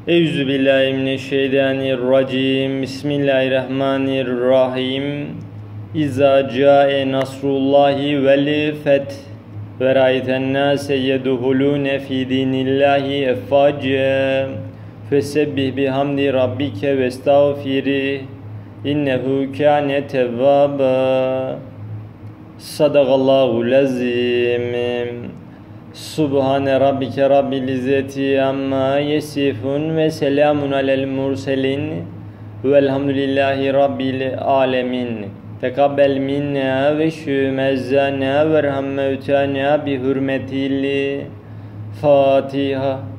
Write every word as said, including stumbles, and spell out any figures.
Euzubillahimineşşeytanirracim. Bismillahirrahmanirrahim. İza câe nasrullahi vel feth ve râyeten nâse yedhulûne fî dînillahi effâce fesebbih bihamdi rabbike vestağfirih innehu kâne tevvâba. Sadakallahul azim. Subhane rabbike rabbil izzeti amma yesifun ve selamun alel murselin velhamdülillahi rabbil alemin. Tekabbel minna ve şümezzana ve rham mevtana bi hürmetil Fatiha.